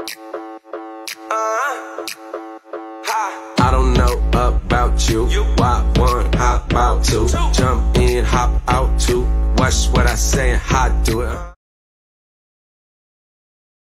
I don't know about you. Why one, how about two? Jump in, hop out too. Watch what I say and how I do it.